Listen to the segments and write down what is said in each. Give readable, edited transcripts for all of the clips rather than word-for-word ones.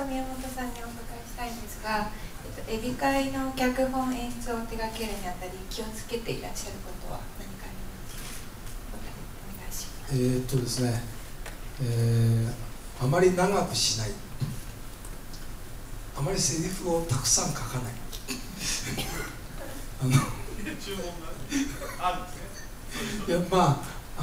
宮本さんにお伺いしたいんですが、エビ会の脚本演出を手掛けるにあたり気をつけていらっしゃることは何かありますか？お願いします。 ですね、あまり長くしない、あまりセリフをたくさん書かない注文があるんですね。 いや、ま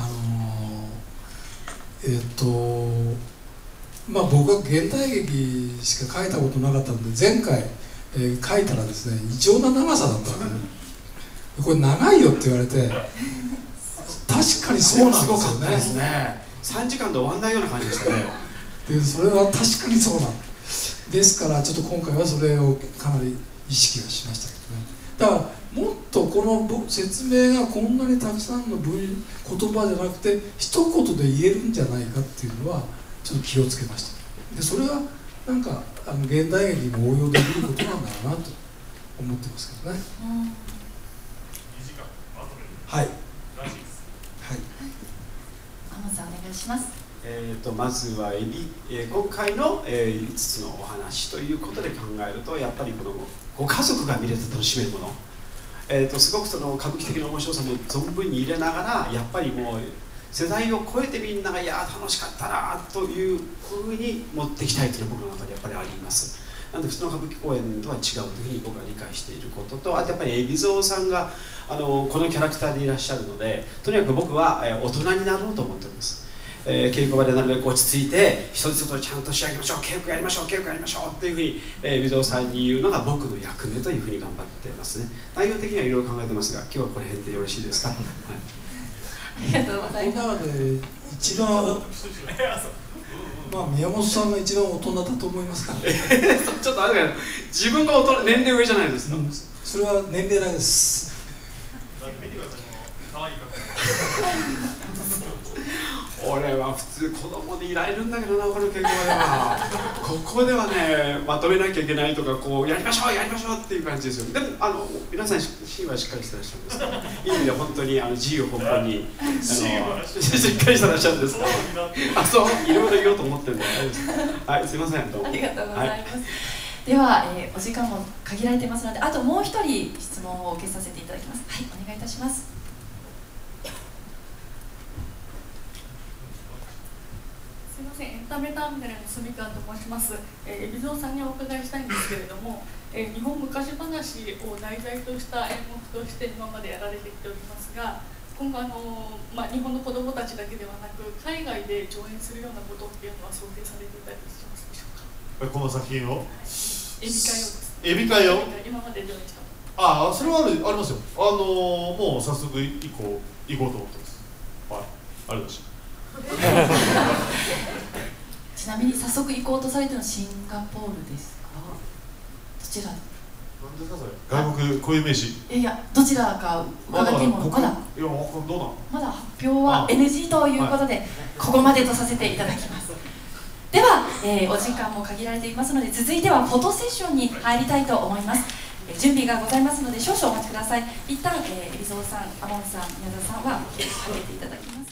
あ僕は現代劇しか書いたことなかったので、前回、書いたらですね、異常な長さだったわけで、これ長いよって言われて、確かにそうなんですよね。 すごかったですね。3時間で終わんないような感じでしたね。 でそれは確かにそうなんですから、ちょっと今回はそれをかなり意識はしましたけどね。だからもっとこの説明がこんなにたくさんの言葉じゃなくて一言で言えるんじゃないかっていうのはちょっと気をつけました。でそれはなんか現代劇にも応用できることなんだろうなと思ってますけどね。 2時間まとめる。 はい。 らしいです。 はい。 天野さんお願いします。 まずは今回の、5つのお話ということで考えると、やっぱりこのご家族が見れて楽しめるもの、すごくその歌舞伎的な面白さも存分に入れながら、やっぱりもう世代を超えてみんなが「いや楽しかったな」というふうに持っていきたいというのは僕の中でやっぱりあります。なので普通の歌舞伎公演とは違うというふうに僕は理解していることと、あとやっぱり海老蔵さんがこのキャラクターでいらっしゃるので、とにかく僕は大人になろうと思っております。稽古場でなるべく落ち着いて一つ一つちゃんと仕上げましょう、稽古やりましょう、稽古やりましょうっていうふうに海老蔵さんに言うのが僕の役目というふうに頑張っていますね。内容的にはいろいろ考えてますが、今日はこの辺でよろしいですか？はい、 ありがとうございます。 この中で一番宮本さんが一番大人だと思いますからね。 ちょっとあれだけど、自分が年齢上じゃないですか。 それは年齢だけです。 見てください、可愛い方。 俺は普通子供でいられるんだけどな、この稽古場では。ここではね、まとめなきゃいけないとか、こうやりましょうやりましょうっていう感じですよ。でも皆さん芯はしっかりしてらっしゃるんですから、いい意味で本当に自由奔放にしっかりしてらっしゃるんですから。あ、そう、いろいろ言おうと思ってるんで。はい、すいません。どうもありがとうございます。では、お時間も限られてますので、あともう一人質問を受けさせていただきます。はい、お願いいたします。 すみません、エンタメターミナルの住川と申します。海老蔵さんにお伺いしたいんですけれども、日本昔話を題材とした演目として今までやられてきておりますが、今後日本の子どもたちだけではなく海外で上演するようなことっていうのは想定されていたりしますでしょうか？ この作品を、 エビ会をです。 エビ会を今まで上演したもの。 ああ、それはありますよ。もう早速行こうと思ってます。はい、ありがとうございました。 ちなみに早速行こうとされてるのはシンガポールですか？どちら？ 何ですかそれ？外国固有名詞？ いや、どちらか伺っていいものかな？ いや、どうなの？ まだ発表は NG ということで、ここまでとさせていただきます。では、お時間も限られていますので、続いてはフォトセッションに入りたいと思います。準備がございますので少々お待ちください。一旦、海老蔵さん、天野さん、宮沢さんは入っていただきます。